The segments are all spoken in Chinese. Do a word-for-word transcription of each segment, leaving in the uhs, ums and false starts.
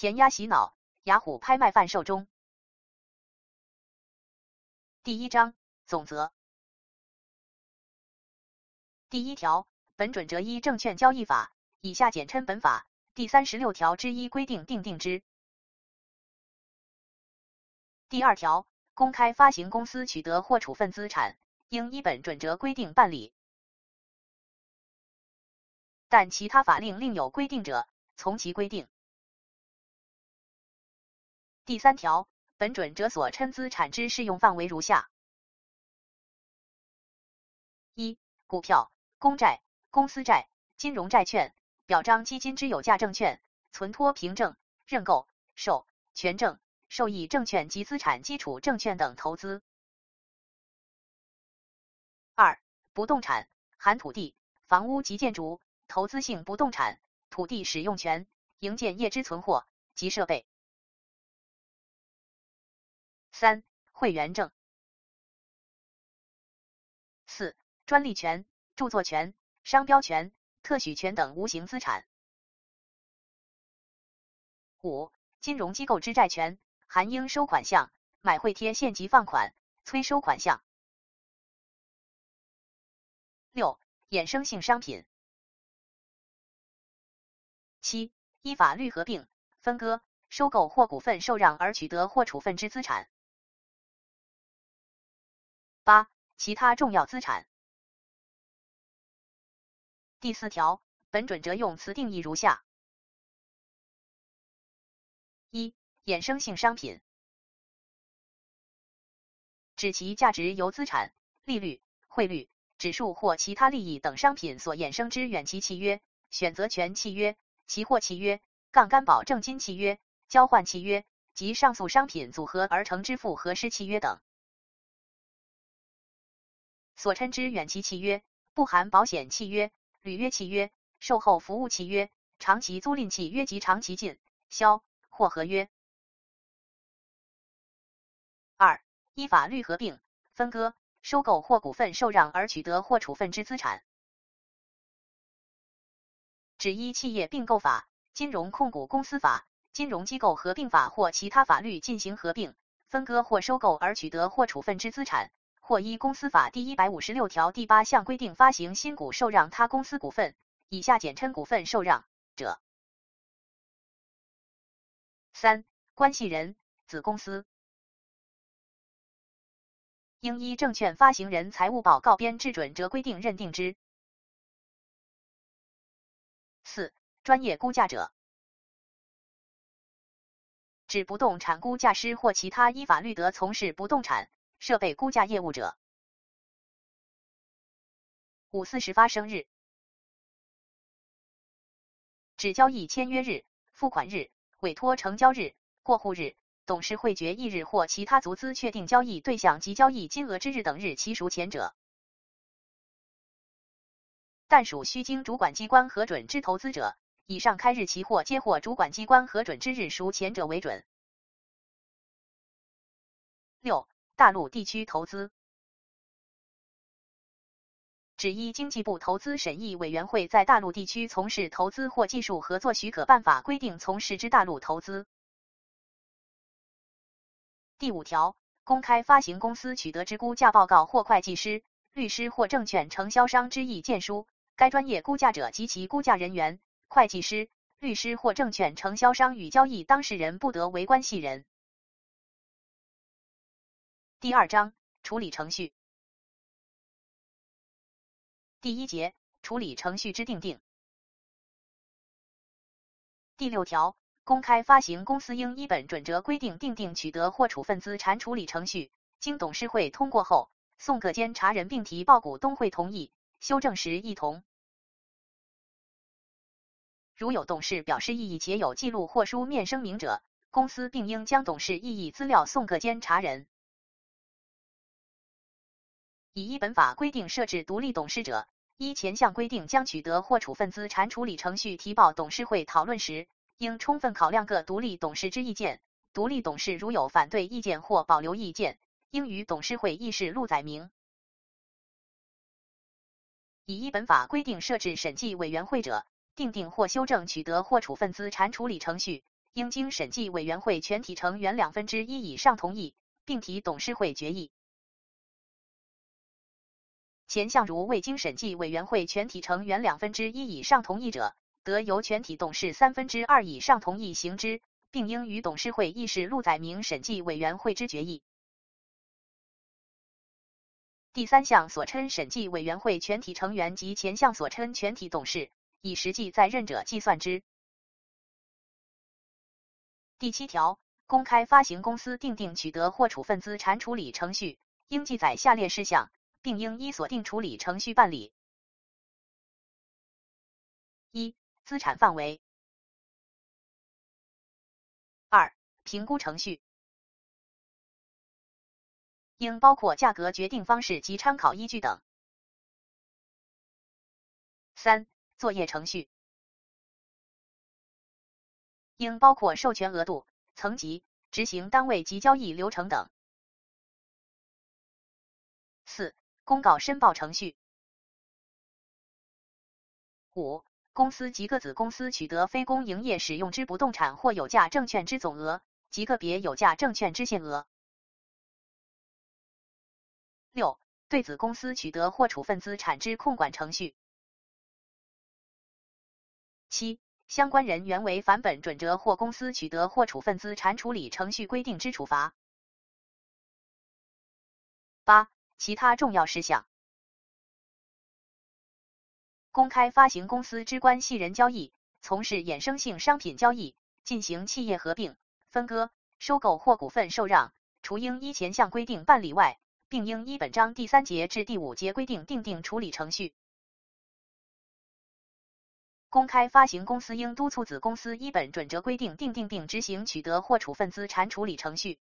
填鸭洗脑，雅虎拍卖贩售中。第一章总则。第一条，本准则依证券交易法（以下简称本法）第三十六条之一规定订定之。第二条，公开发行公司取得或处分资产，应依本准则规定办理，但其他法令另有规定者，从其规定。第三条，本准则所称资产之适用范围如下：一、股票、公债、公司债、金融债券、表彰基金之有价证券、存托凭证、认购、授权证、受益证券及资产基础证券等投资。二、不动产，含土地、房屋及建筑、投资性不动产、土地使用权、营建业之存货及设备。三、会员证。四、专利权、著作权、商标权、特许权等无形资产。五、金融机构之债权，含应收款项、买汇贴现及放款、催收款项。六、衍生性商品。七、依法律合并、分割、收购或股份受让而取得或处分之资产。八、其他重要资产。第四条，本准则用词定义如下：一、衍生性商品，指其价值由资产、利率、汇率、指数或其他利益等商品所衍生之远期契约、选择权契约、期货契约、杠杆保证金契约、交换契约及上述商品组合而成之复合式契约等。所称之远期契约，不含保险契约、履约契约、售后服务契约、长期租赁契约及长期进、销、或合约。二、依法律合并、分割、收购或股份受让而取得或处分之资产，指依企业并购法、金融控股公司法、金融机构合并法或其他法律进行合并、分割或收购而取得或处分之资产，或依公司法第一百五十六条第八项规定发行新股受让他公司股份（以下简称股份受让）者。三、关系人、子公司应依证券发行人财务报告编制准则规定认定之。四、专业估价者，指不动产估价师或其他依法律得从事不动产、设备估价业务者。五四十发生日，指交易签约日、付款日、委托成交日、过户日、董事会决议日或其他足资确定交易对象及交易金额之日等日其属前者。但属须经主管机关核准之投资者，以上开日期或接获主管机关核准之日属前者为准。六、大陆地区投资，指依经济部投资审议委员会在大陆地区从事投资或技术合作许可办法规定从事之大陆投资。第五条，公开发行公司取得之估价报告或会计师、律师或证券承销商之意见书，该专业估价者及其估价人员、会计师、律师或证券承销商与交易当事人不得为关系人。第二章，处理程序。第一节，处理程序之订定。第六条，公开发行公司应依本准则规定订定取得或处分资产处理程序，经董事会通过后，送各监察人并提报股东会同意，修正时一同。如有董事表示异议且有记录或书面声明者，公司并应将董事异议资料送各监察人。已依本法规定设置独立董事者，依前项规定将取得或处分资产处理程序提报董事会讨论时，应充分考量各独立董事之意见，独立董事如有反对意见或保留意见，应于董事会议事录载明。已依本法规定设置审计委员会者，订定或修正取得或处分资产处理程序， 应经审计委员会全体成员两分之一以上同意，并提董事会决议。前项如未经审计委员会全体成员两分之一以上同意者，得由全体董事三分之二以上同意行之，并应于董事会议事录载明审计委员会之决议。第三项所称审计委员会全体成员及前项所称全体董事，以实际在任者计算之。第七条，公开发行公司订定取得或处分资产处理程序，应记载下列事项，并应依所定处理程序办理。一、资产范围。二、评估程序。应包括价格决定方式及参考依据等。三、作业程序。应包括授权额度、层级、执行单位及交易流程等。四、公告申报程序。五、公司及各子公司取得非公营业使用之不动产或有价证券之总额及个别有价证券之限额。六、对子公司取得或处分资产之控管程序。七、相关人员违反本准则或公司取得或处分资产处理程序规定之处罚。八、其他重要事项。公开发行公司之关系人交易，从事衍生性商品交易，进行企业合并、分割、收购或股份受让，除应依前项规定办理外，并应依本章第三节至第五节规定订定处理程序。公开发行公司应督促子公司依本准则规定订定并执行取得或处分资产处理程序。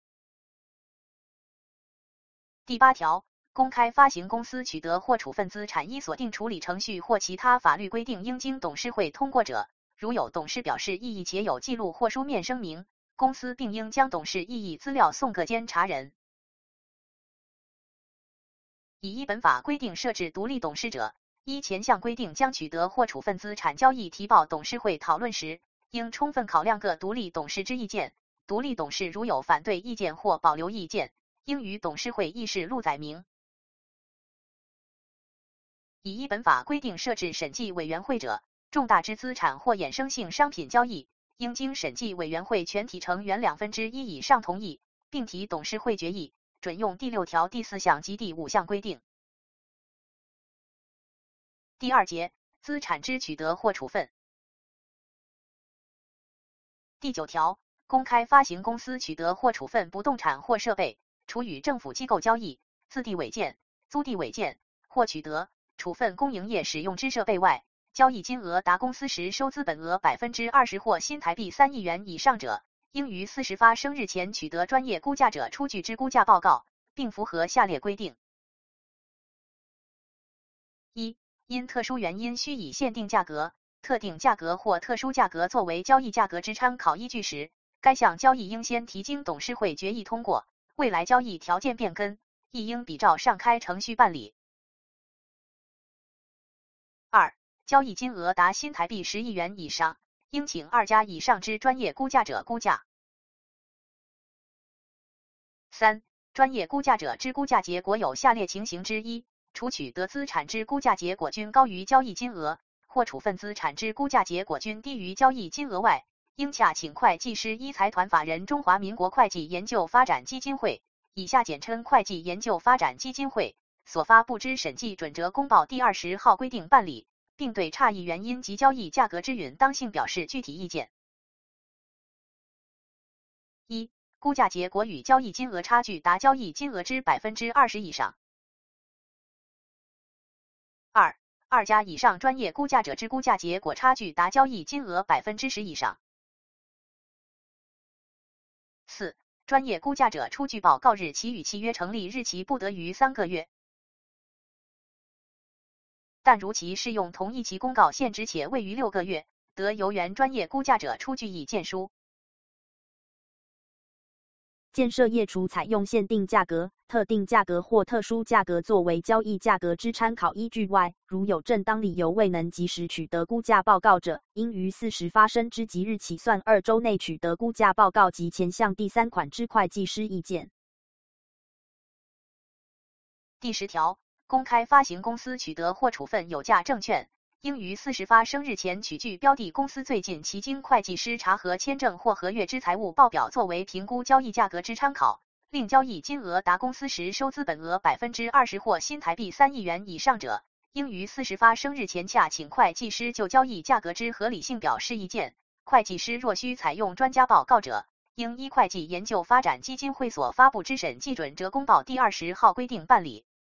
第八条，公开发行公司取得或处分资产依所定处理程序或其他法律规定应经董事会通过者，如有董事表示异议且有记录或书面声明，公司并应将董事异议资料送各监察人。已依本法规定设置独立董事者，依前项规定将取得或处分资产交易提报董事会讨论时，应充分考量各独立董事之意见，独立董事如有反对意见或保留意见，应于董事会议事录载明。已依本法规定设置审计委员会者，重大之资产或衍生性商品交易，应经审计委员会全体成员两分之一以上同意，并提董事会决议，准用第六条第四项及第五项规定。第二节，资产之取得或处分。第九条，公开发行公司取得或处分不动产或设备，除与政府机构交易、自地违建、租地违建或取得、处分公营业使用之设备外，交易金额达公司时收资本额百分之二十或新台币三亿元以上者，应于四十发生日前取得专业估价者出具之估价报告，并符合下列规定：一、因特殊原因需以限定价格、特定价格或特殊价格作为交易价格之参考依据时，该项交易应先提经董事会决议通过，未来交易条件变更，亦应比照上开程序办理。二、交易金额达新台币十亿元以上，应请二家以上之专业估价者估价。三、专业估价者之估价结果有下列情形之一，除取得资产之估价结果均高于交易金额，或处分资产之估价结果均低于交易金额外，应洽请会计师依财团法人中华民国会计研究发展基金会（以下简称会计研究发展基金会）所发布之审计准则公报第二十号规定办理，并对差异原因及交易价格之允当性表示具体意见。一、估价结果与交易金额差距达交易金额之百分之二十以上。二、二家以上专业估价者之估价结果差距达交易金额百分之十以上。四、专业估价者出具报告日期与契约成立日期不得逾三个月，但如其适用同一期公告限制且未逾六个月，得由原专业估价者出具意见书。 建设业除采用限定价格、特定价格或特殊价格作为交易价格之参考依据外，如有正当理由未能及时取得估价报告者，应于四时发生之即日起算二周内取得估价报告及前项第三款之会计师意见。 第十条，公开发行公司取得或处分有价证券，应于四十发生日前取具标的公司最近期经会计师查核签证或合约之财务报表作为评估交易价格之参考，另交易金额达公司时收资本额百分之二十或新台币三亿元以上者，应于四十发生日前洽请会计师就交易价格之合理性表示意见。会计师若需采用专家报告者，应依会计研究发展基金会所发布之审计准则公报第二十号规定办理。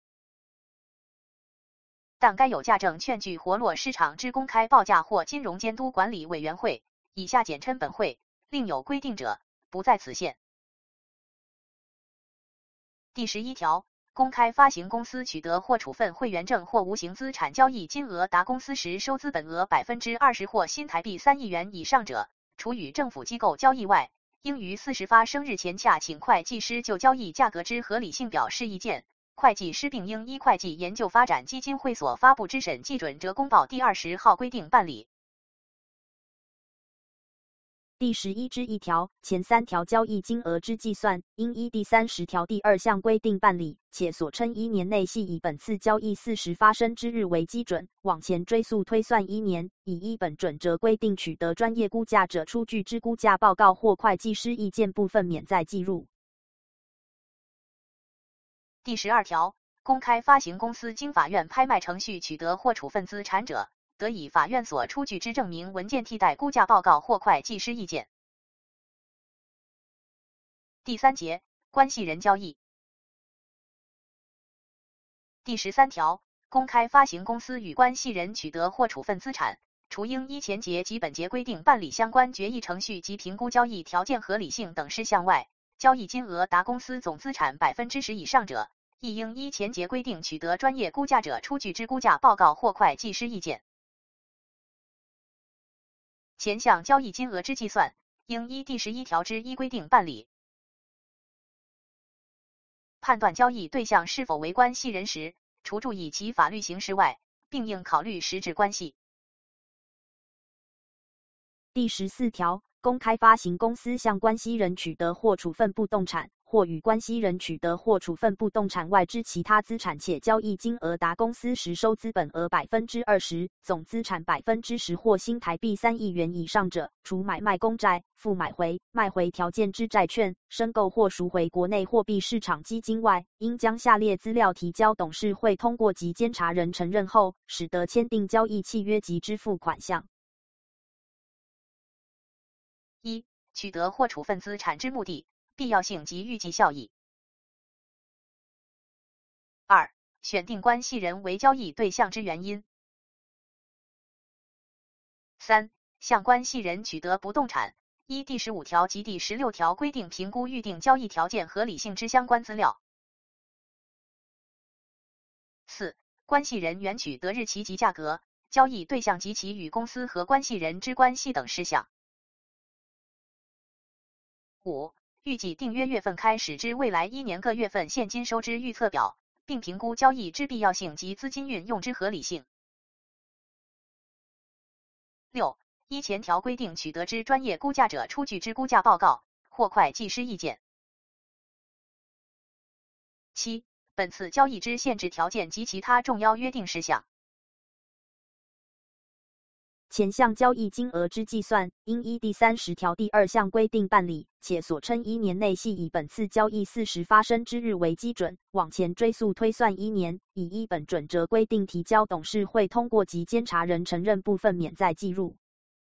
但该有价证券具活络市场之公开报价或金融监督管理委员会（以下简称本会）另有规定者，不在此限。第十一条，公开发行公司取得或处分会员证或无形资产交易金额达公司时收资本额百分之二十或新台币三亿元以上者，除与政府机构交易外，应于四十发生日前洽请会计师就交易价格之合理性表示意见。会计师并应依会计研究发展基金会所发布之审计准则公报第二十号规定办理。 第十一之一条，前三条交易金额之计算，应依第三十条第二项规定办理，且所称一年内系以本次交易四时发生之日为基准，往前追溯推算一年，以依本准则规定取得专业估价者出具之估价报告或会计师意见部分免再计入。 第十二条，公开发行公司经法院拍卖程序取得或处分资产者，得以法院所出具之证明文件替代估价报告或会计师意见。第三节，关系人交易。第十三条，公开发行公司与关系人取得或处分资产，除应依前节及本节规定办理相关决议程序及评估交易条件合理性等事项外，交易金额达公司总资产百分之十以上者，亦应依前节规定取得专业估价者出具之估价报告或会计师意见。前项交易金额之计算，应依第十一条之一规定办理。判断交易对象是否为关系人时，除注意其法律形式外，并应考虑实质关系。 第十四条，公开发行公司向关系人取得或处分不动产，或与关系人取得或处分不动产外之其他资产，且交易金额达公司实收资本额百分之二十，总资产百分之十或新台币三亿元以上者，除买卖公债、付买回、卖回条件之债券、申购或赎回国内货币市场基金外，应将下列资料提交董事会通过及监察人承认后，使得签订交易契约及支付款项。 一、取得或处分资产之目的、必要性及预计效益。二、选定关系人为交易对象之原因。三、向关系人取得不动产，依第十五条及第十六条规定评估预定交易条件合理性之相关资料。四、关系人原取得日期及价格、交易对象及其与公司和关系人之关系等事项。五、预计订约月份开始之未来一年各月份现金收支预测表，并评估交易之必要性及资金运用之合理性。六、依前条规定取得之专业估价者出具之估价报告或会计师意见。七、本次交易之限制条件及其他重要约定事项。 前项交易金额之计算，应依第三十条第二项规定办理，且所称一年内系以本次交易四时发生之日为基准，往前追溯推算一年，以依本准则规定提交董事会通过及监察人承认部分免再计入。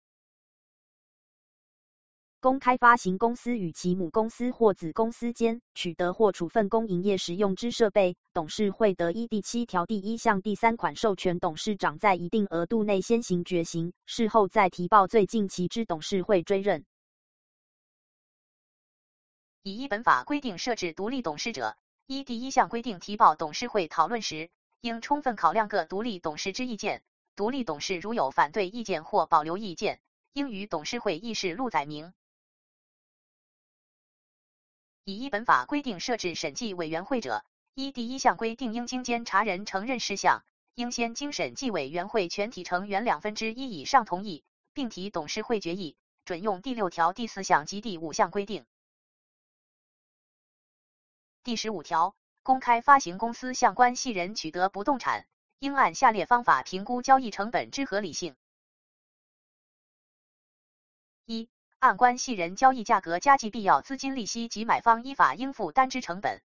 公开发行公司与其母公司或子公司间取得或处分公营业使用之设备，董事会得依第七条第一项第三款授权董事长在一定额度内先行决行，事后再提报最近期之董事会追认。 以依本法规定设置独立董事者，依第一项规定提报董事会讨论时，应充分考量各独立董事之意见，独立董事如有反对意见或保留意见，应于董事会议事录载明。 以依本法规定设置审计委员会者，依第一项规定应经监察人承认事项，应先经审计委员会全体成员两分之一以上同意，并提董事会决议，准用第六条第四项及第五项规定。第十五条，公开发行公司向关系人取得不动产，应按下列方法评估交易成本之合理性：一、按关系人交易价格加计必要资金利息及买方依法应负担之成本。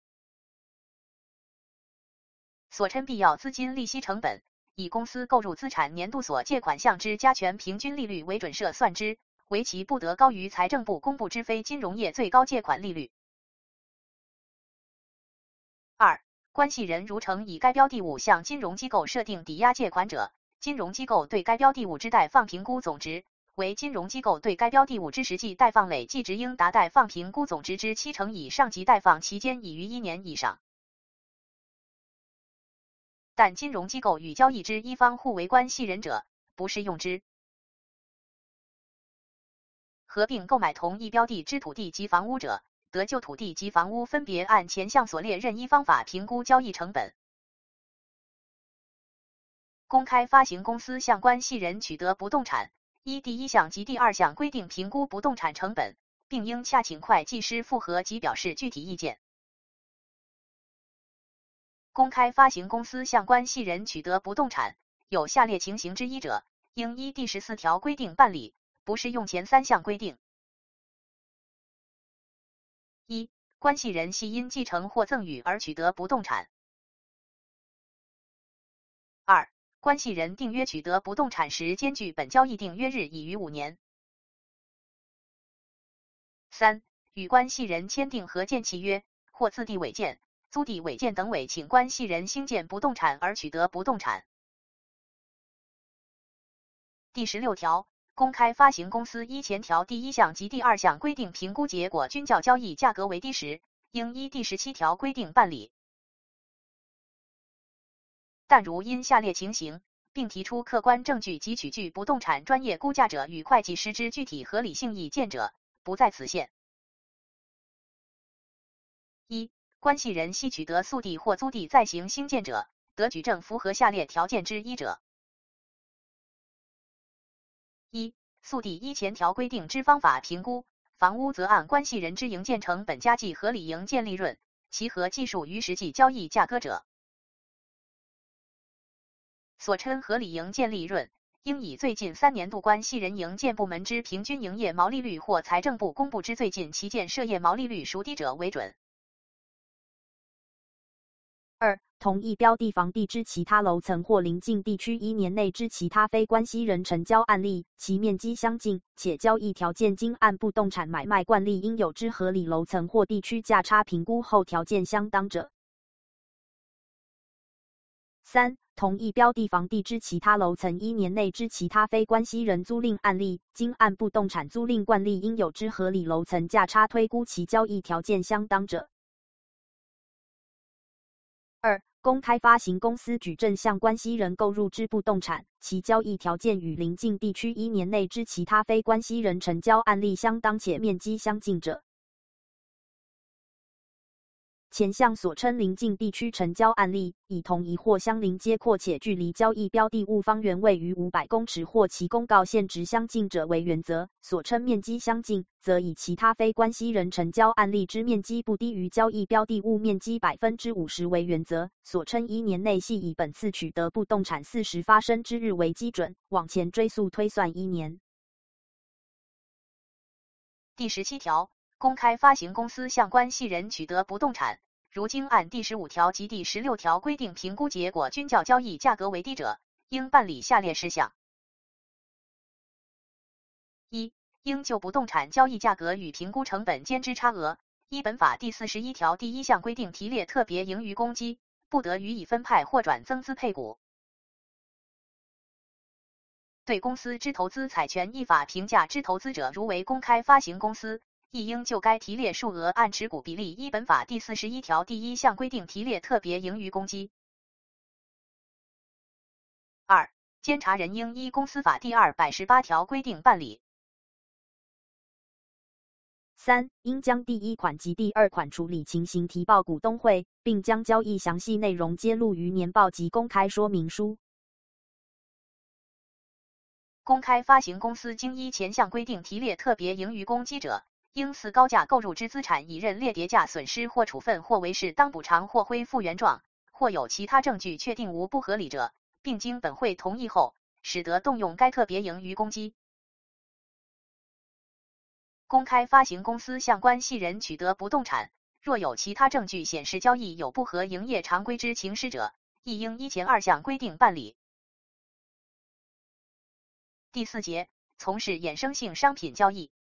所称必要资金利息成本，以公司购入资产年度所借款项之加权平均利率为准设算之，为其不得高于财政部公布之非金融业最高借款利率。二、关系人如曾以该标的物向金融机构设定抵押借款者，金融机构对该标的物之贷放评估总值为金融机构对该标的物之实际贷放累计值应达贷放评估总值之七成以上及贷放期间已逾一年以上。但金融机构与交易之一方互为关系人者，不适用之。合并购买同一标的之土地及房屋者，得就土地及房屋分别按前项所列任一方法评估交易成本。公开发行公司向关系人取得不动产，依第一项及第二项规定评估不动产成本，并应洽请会计师复核及表示具体意见。公开发行公司向关系人取得不动产，有下列情形之一者，应依第十四条规定办理，不适用前三项规定。一、关系人系因继承或赠与而取得不动产。二、关系人订约取得不动产时间距本交易订约日已逾五年。三、与关系人签订合建契约，或自地违建、租地违建等违请关系人兴建不动产而取得不动产。第十六条，公开发行公司依前条第一项及第二项规定评估结果均较交易价格为低时，应依第十七条规定办理。但如因下列情形，并提出客观证据及取具不动产专业估价者与会计师之具体合理性意见者，不在此限。一、关系人系取得速地或租地再行兴建者，得举证符合下列条件之一者。一、速地依前条规定之方法评估，房屋则按关系人之营建成本加计合理营建利润，其合计数于实际交易价格者。所称合理营建利润，应以最近三年度关系人营建部门之平均营业毛利率或财政部公布之最近期建设业毛利率孰低者为准。 二、同一标的房地之其他楼层或邻近地区一年内之其他非关系人成交案例，其面积相近，且交易条件经按不动产买卖惯例应有之合理楼层或地区价差评估后条件相当者。三、同一标的房地之其他楼层一年内之其他非关系人租赁案例，经按不动产租赁惯例应有之合理楼层价差推估其交易条件相当者。二、公开发行公司举证向关系人购入之不动产，其交易条件与邻近地区一年内之其他非关系人成交案例相当且面积相近者。前项所称邻近地区成交案例，以同一或相邻街廓且距离交易标的物方圆位于五百公尺或其公告现值相近者为原则，所称面积相近，则以其他非关系人成交案例之面积不低于交易标的物面积 百分之五十 为原则，所称一年内系以本次取得不动产事实发生之日为基准，往前追溯推算一年。 第十七条，公开发行公司向关系人取得不动产，如经按第十五条及第十六条规定评估结果均较交易价格为低者，应办理下列事项：一、应就不动产交易价格与评估成本间之差额，依本法第四十一条第一项规定提列特别盈余公积，不得予以分派或转增资配股。对公司之投资采权依法评价之投资者，如为公开发行公司，亦应就该提列数额按持股比例依本法第四十一条第一项规定提列特别盈余公积。二、监察人应依公司法第二百十八条规定办理。 三、应将第一款及第二款处理情形提报股东会，并将交易详细内容揭露于年报及公开说明书。 公开发行公司经依前项规定提列特别盈余公积者，应似高价购入之资产已认列跌价损失或处分或为适当补偿或恢复原状，或有其他证据确定无不合理者，并经本会同意后，使得动用该特别盈余公积。公开发行公司向关系人取得不动产，若有其他证据显示交易有不合营业常规之情事者，亦应依前二项规定办理。第四节，从事衍生性商品交易。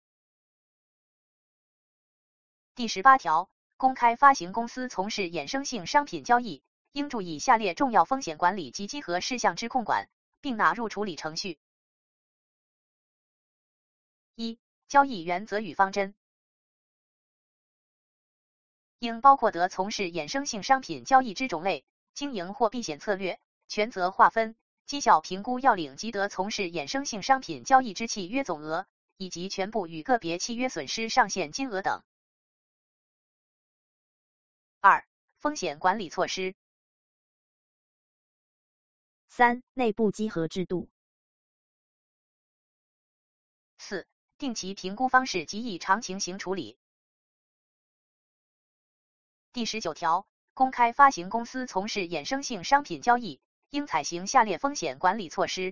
第十八条，公开发行公司从事衍生性商品交易，应注意下列重要风险管理及稽核事项之控管，并纳入处理程序。一、交易原则与方针。应包括得从事衍生性商品交易之种类、经营或避险策略、权责划分、绩效评估要领及得从事衍生性商品交易之契约总额，以及全部与个别契约损失上限金额等。二、风险管理措施。 三、内部稽核制度。 四、定期评估方式及异常情形处理。第十九条，公开发行公司从事衍生性商品交易，应采行下列风险管理措施。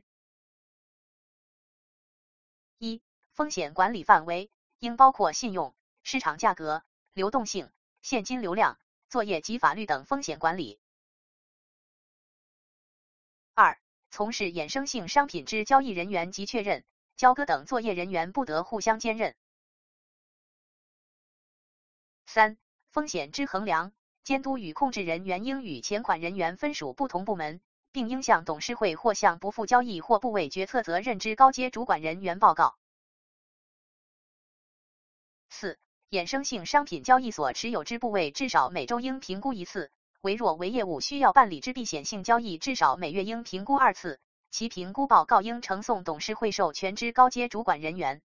一、风险管理范围应包括信用、市场价格、流动性、现金流量、作业及法律等风险管理。二、从事衍生性商品之交易人员及确认、交割等作业人员不得互相兼任。三、风险之衡量、监督与控制人员应与前款人员分属不同部门，并应向董事会或向不负交易或部位决策责任之高阶主管人员报告。四、衍生性商品交易所持有之部位至少每周应评估一次，唯若为业务需要办理之避险性交易，至少每月应评估二次，其评估报告应呈送董事会授权之高阶主管人员。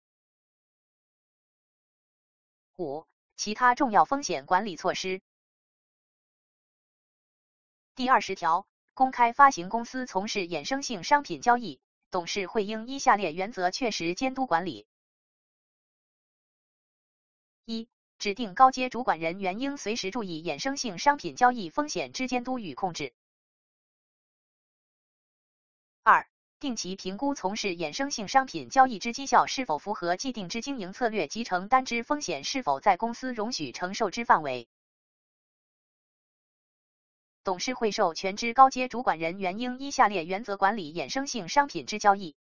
五、其他重要风险管理措施。第二十条，公开发行公司从事衍生性商品交易，董事会应依下列原则确实监督管理。一、指定高阶主管人员应随时注意衍生性商品交易风险之监督与控制。二、定期评估从事衍生性商品交易之绩效是否符合既定之经营策略及承担之风险是否在公司容许承受之范围。董事会授权之高阶主管人员应依下列原则管理衍生性商品之交易。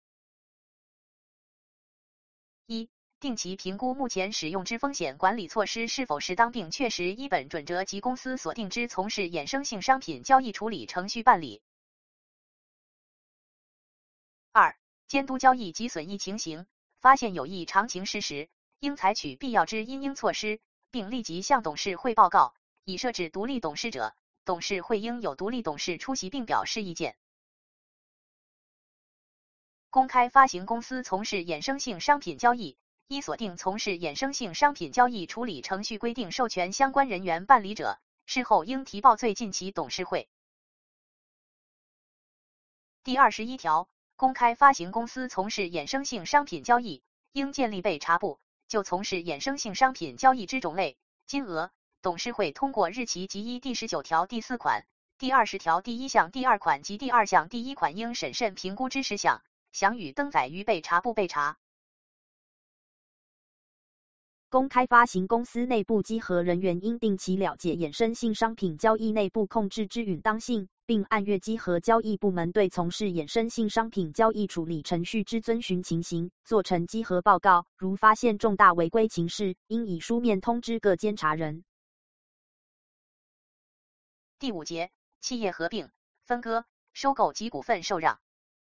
一、定期评估目前使用之风险管理措施是否适当并确实依本准则及公司所定之从事衍生性商品交易处理程序办理。二、监督交易及损益情形，发现有异常情事时，应采取必要之因应措施，并立即向董事会报告。已设置独立董事者，董事会应有独立董事出席并表示意见。公开发行公司从事衍生性商品交易，依所定从事衍生性商品交易处理程序规定授权相关人员办理者，事后应提报最近期董事会。第二十一条，公开发行公司从事衍生性商品交易，应建立备查部，就从事衍生性商品交易之种类、金额，董事会通过日期及依第十九条第四款、第二十条第一项第二款及第二项第一款应审慎评估之事项，详予登载于备查部备查。 公开发行公司内部稽核人员应定期了解衍生性商品交易内部控制之允当性，并按月稽核交易部门对从事衍生性商品交易处理程序之遵循情形，做成稽核报告。如发现重大违规情事，应以书面通知各监察人。 第五节，企业合并、分割、收购及股份受让。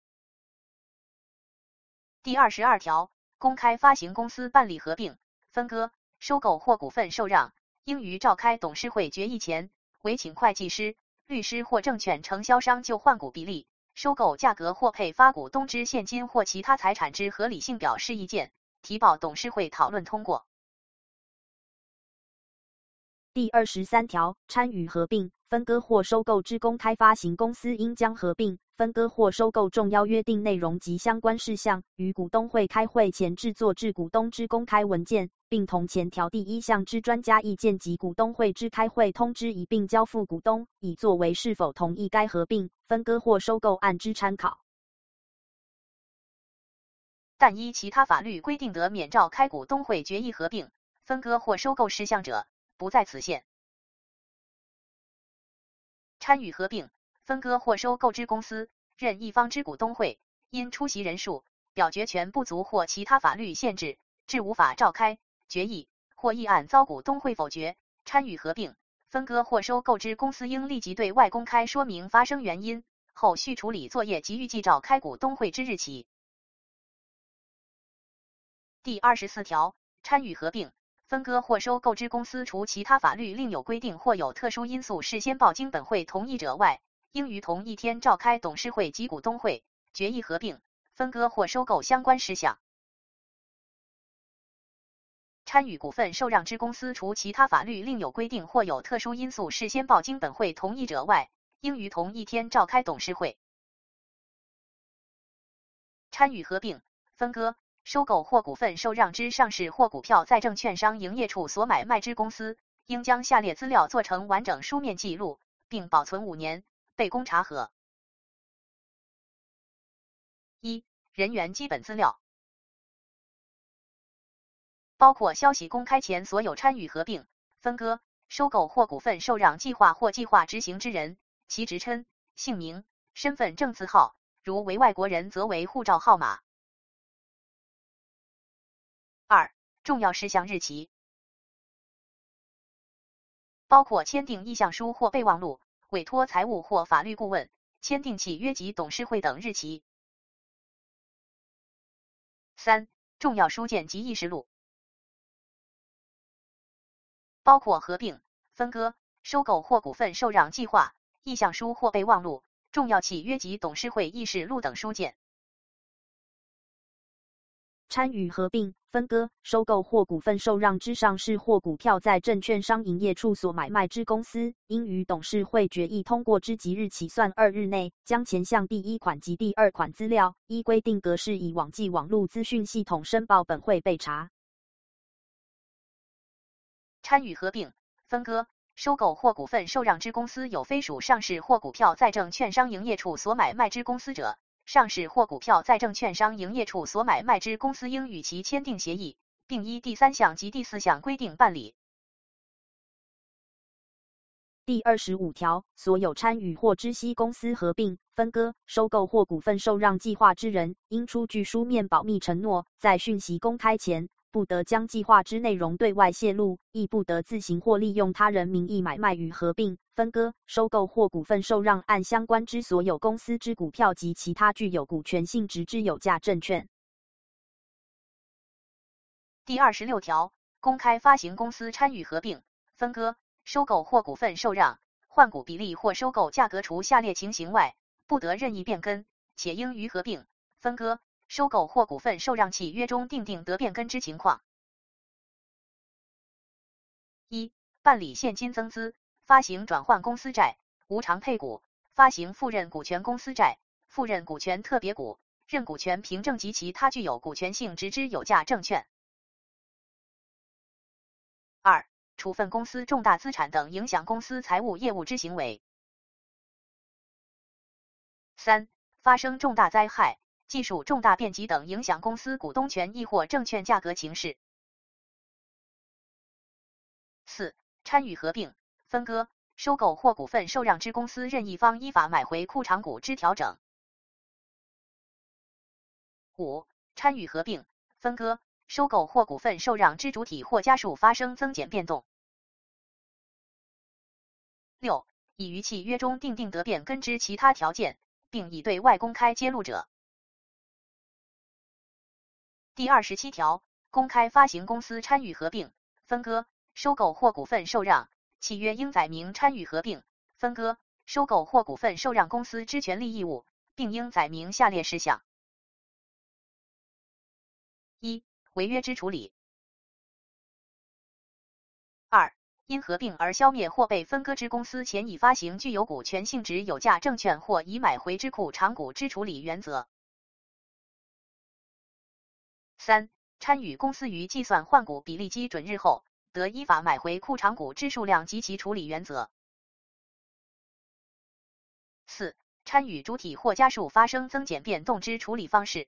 第二十二条，公开发行公司办理合并、分割、收购或股份受让，应于召开董事会决议前，委请会计师、律师或证券承销商就换股比例、收购价格或配发股东之现金或其他财产之合理性表示意见，提报董事会讨论通过。 第二十三条，参与合并、分割或收购之公开发行公司，应将合并、分割或收购重要约定内容及相关事项，于股东会开会前制作致股东之公开文件，并同前条第一项之专家意见及股东会之开会通知一并交付股东，以作为是否同意该合并、分割或收购案之参考。 但依其他法律规定得免召开股东会决议合并、分割或收购事项者，不在此限。参与合并、分割或收购之公司，任一方之股东会，因出席人数、表决权不足或其他法律限制，致无法召开决议，或议案遭股东会否决，参与合并、分割或收购之公司应立即对外公开说明发生原因，后续处理作业及预计召开股东会之日起。第二十四条，参与合并、分割或收购之公司，除其他法律另有规定或有特殊因素事先报经本会同意者外，应于同一天召开董事会及股东会，决议合并、分割或收购相关事项。参与股份受让之公司，除其他法律另有规定或有特殊因素事先报经本会同意者外，应于同一天召开董事会。参与合并、分割、收购或股份受让之上市或股票在证券商营业处所买卖之公司，应将下列资料做成完整书面记录，并保存五年，备供查核。一、人员基本资料，包括消息公开前所有参与合并、分割、收购或股份受让计划或计划执行之人，其职称、姓名、身份证字号，如为外国人则为护照号码。二、重要事项日期，包括签订意向书或备忘录、委托财务或法律顾问、签订契约及董事会等日期。三、重要书件及议事录，包括合并、分割、收购或股份受让计划、意向书或备忘录、重要契约及董事会议事录等书件。 参与合并、分割、收购或股份受让之上市或股票在证券商营业处所买卖之公司，应于董事会决议通过之即日起算二日内，将前项第一款及第二款资料，依规定格式以网际网络资讯系统申报本会备查。 参与合并、分割、收购或股份受让之公司，有非属上市或股票在证券商营业处所买卖之公司者，上市或股票在证券商营业处所买卖之公司应与其签订协议，并依第三项及第四项规定办理。 第二十五条，所有参与或知悉公司合并、分割、收购或股份受让计划之人，应出具书面保密承诺，在讯息公开前，不得将计划之内容对外泄露，亦不得自行或利用他人名义买卖与合并、分割、收购或股份受让案相关之所有公司之股票及其他具有股权性质之有价证券。 第二十六条，公开发行公司参与合并、分割、收购或股份受让、换股比例或收购价格除下列情形外，不得任意变更，且应于合并、分割、收购或股份受让契约中订定得变更之情况。一、办理现金增资、发行转换公司债、无偿配股、发行赴任股权公司债、赴任股权特别股、认股权凭证及其他具有股权性质之有价证券。二、处分公司重大资产等影响公司财务业务之行为。三、发生重大灾害、技术重大变急等影响公司股东权益或证券价格情势。四、参与合并、分割、收购或股份受让之公司任一方依法买回库藏股之调整。五、参与合并、分割、收购或股份受让之主体或家属发生增减变动。六、已于契约中订定得变更之其他条件，并已对外公开揭露者。第二十七条，公开发行公司参与合并、分割、收购或股份受让，契约应载明参与合并、分割、收购或股份受让公司之权利义务，并应载明下列事项。一、违约之处理。二、 因合并而消灭或被分割之公司前已发行具有股权性质有价证券或已买回之库偿股之处理原则。三、参与公司于计算换股比例基准日后，得依法买回库偿股之数量及其处理原则。四、参与主体或家数发生增减变动之处理方式。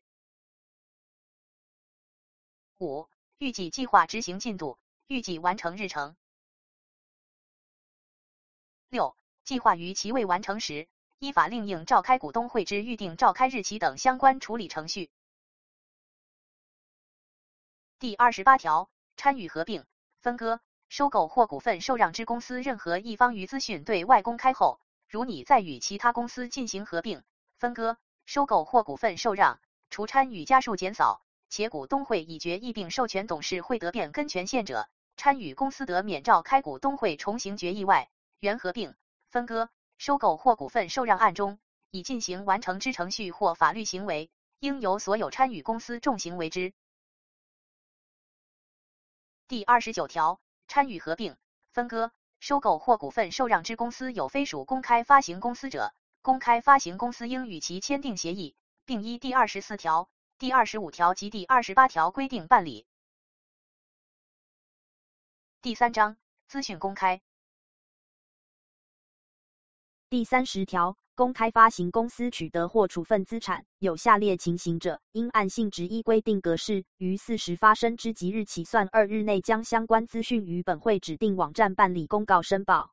五、预计计划执行进度，预计完成日程。六、计划于其未完成时，依法另应召开股东会之预定召开日期等相关处理程序。第二十八条，参与合并、分割、收购或股份受让之公司任何一方于资讯对外公开后，如拟再与其他公司进行合并、分割、收购或股份受让，除参与家数减少，且股东会已决议并授权董事会得变更权限者，参与公司得免召开股东会重行决议外，原合并、分割、收购或股份受让案中，已进行完成之程序或法律行为，应由所有参与公司重行为之。第二十九条，参与合并、分割、收购或股份受让之公司有非属公开发行公司者，公开发行公司应与其签订协议，并依第二十四条、第二十五条及第二十八条规定办理。第三章，资讯公开。 第三十条，公开发行公司取得或处分资产，有下列情形者，应按性质依规定格式，于四时发生之即日起算二日内将相关资讯于本会指定网站办理公告申报。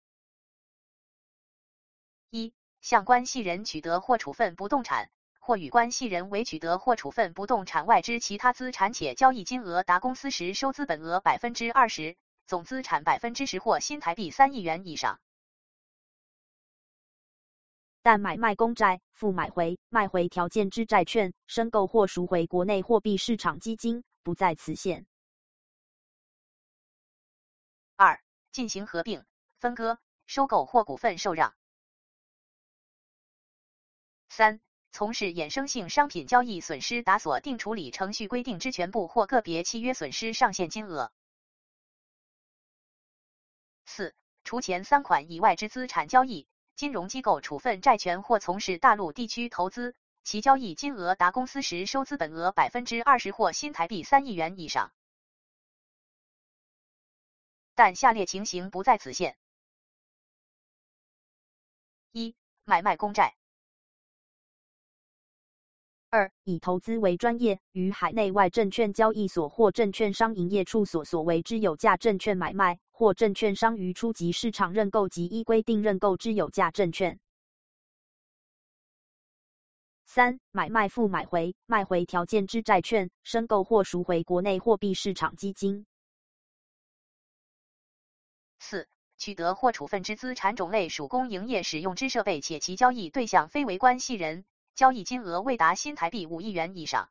一、向关系人取得或处分不动产，或与关系人为取得或处分不动产外之其他资产，且交易金额达公司实收资本额百分之二十，总资产百分之十或新台币三亿元以上。 但买卖公债、付买回、卖回条件之债券、申购或赎回国内货币市场基金，不在此限。 二、进行合并、分割、收购或股份受让。三、从事衍生性商品交易损失达所定处理程序规定之全部或个别契约损失上限金额。四、除前三款以外之资产交易，金融机构处分债权或从事大陆地区投资，其交易金额达公司实收资本额百分之二十或新台币三亿元以上。但下列情形不在此限。一、买卖公债。 二、以投资为专业，于海内外证券交易所或证券商营业处所所为之有价证券买卖，或证券商于初级市场认购及依规定认购之有价证券。三、买卖付买回、卖回条件之债券，申购或赎回国内货币市场基金。 四、取得或处分之资产种类属公营业使用之设备，且其交易对象非为关系人，交易金额未达新台币五亿元以上。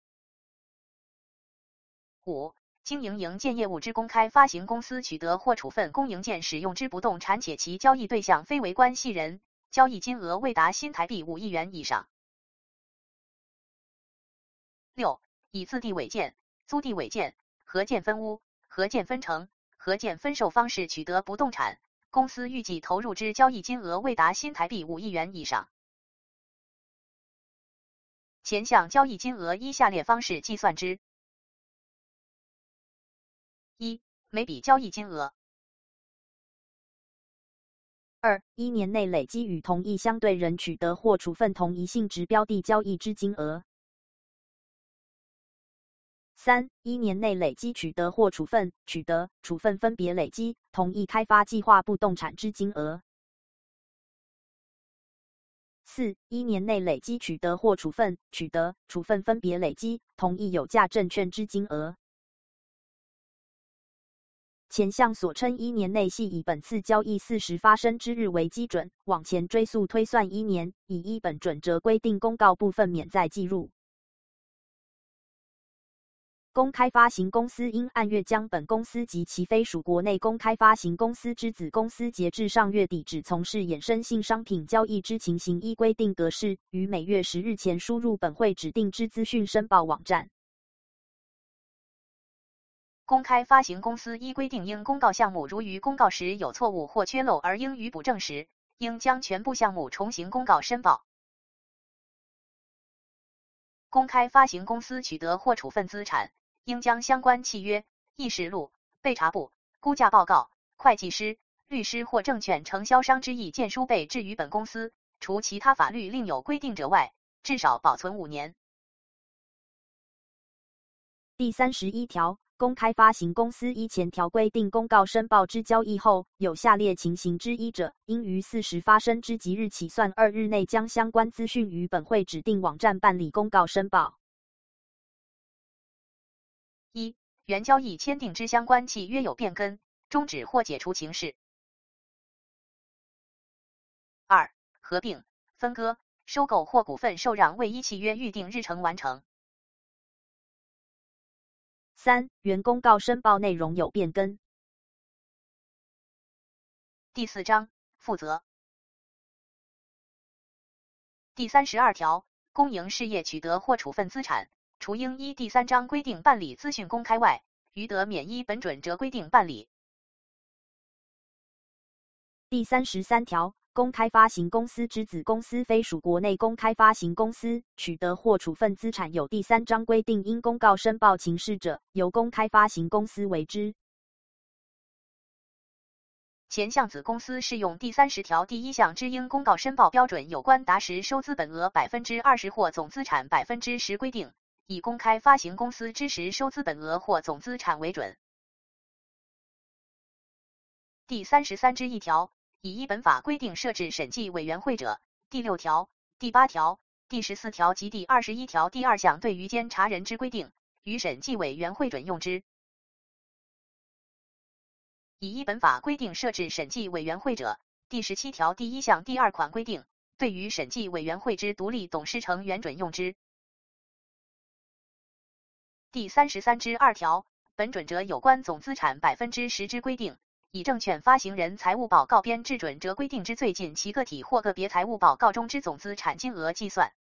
五、经营营建业务之公开发行公司取得或处分公营建使用之不动产，且其交易对象非为关系人，交易金额未达新台币五亿元以上。六、以自地违建、租地违建、合建分屋、合建分成、合建分售方式取得不动产，公司预计投入之交易金额未达新台币五亿元以上。前项交易金额依下列方式计算之。一、每笔交易金额。 二、一年内累积与同一相对人取得或处分同一性质标的交易之金额。三、一年内累积取得或处分、取得、处分分别累积同一开发计划不动产之金额。四、一年内累积取得或处分、取得、处分分别累积同一有价证券之金额。前项所称一年内系以本次交易四时发生之日为基准，往前追溯推算一年，以依本准则规定公告部分免再计入。公开发行公司应按月将本公司及其非属国内公开发行公司之子公司截至上月底只从事衍生性商品交易之情形依规定格式，于每月十日前输入本会指定之资讯申报网站。 公开发行公司依规定应公告项目如于公告时有错误或缺漏而应予补正时，应将全部项目重新公告申报。公开发行公司取得或处分资产，应将相关契约、议事录、备查簿、估价报告、会计师、律师或证券承销商之意见书备置于本公司，除其他法律另有规定者外，至少保存五年。 第三十一条，公开发行公司依前条规定公告申报之交易后，有下列情形之一者，应于四时发生之即日起算二日内将相关资讯于本会指定网站办理公告申报。 一、原交易签订之相关契约有变更、终止或解除情事。二、合并、分割、收购或股份受让未依契约预定日程完成。 三、原公告申报内容有变更。 第四章负责。第三十二条，公营事业取得或处分资产，除应依第三章规定办理资讯公开外，余得免依本准则规定办理。 第三十三条，公开发行公司之子公司非属国内公开发行公司，取得或处分资产有第三章规定应公告申报情事者，由公开发行公司为之。 前项子公司适用第三十条第一项之应公告申报标准有关达时收资本额百分之二十或总资产百分之十规定，以公开发行公司之时收资本额或总资产为准。第三十三之一条，以依本法规定设置审计委员会者，第六条、第八条、第十四条及第二十一条第二项对于监察人之规定，于审计委员会准用之。以依本法规定设置审计委员会者，第十七条第一项第二款规定，对于审计委员会之独立董事成员准用之。第三十三之二条，本准则有关总资产百分之十之规定，以证券发行人财务报告编制准则规定之最近其个体或个别财务报告中之总资产金额计算。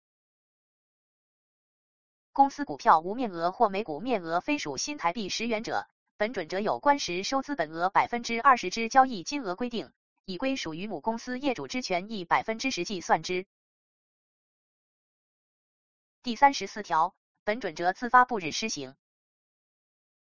公司股票无面额或每股面额非属新台币十元者，本准则有关时收资本额百分之二十之交易金额规定，以归属于母公司业主之权益百分之十计算之。第三十四条，本准则自发布日施行。